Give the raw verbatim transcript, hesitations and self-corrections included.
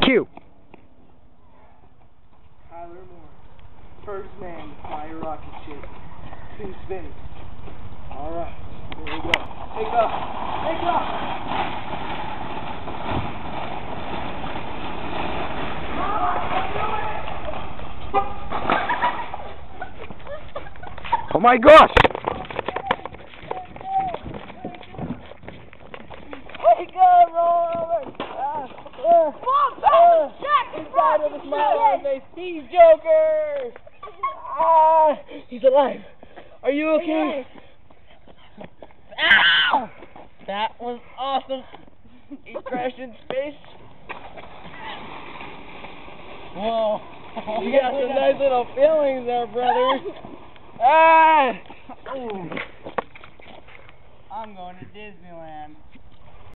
Q. Tyler Morse, first man to fly a rocket ship to space. Alright, here we go. Take off! Take off! Oh my gosh! Wake up, Robert! Uh, uh, Mom, uh, Jack, inside of the smile on his face, he's Joker! Ah, he's alive. Are you okay? Ow! That was awesome. He crashed in space. Whoa. You got some nice little feelings there, brother. Ah! I'm going to Disneyland.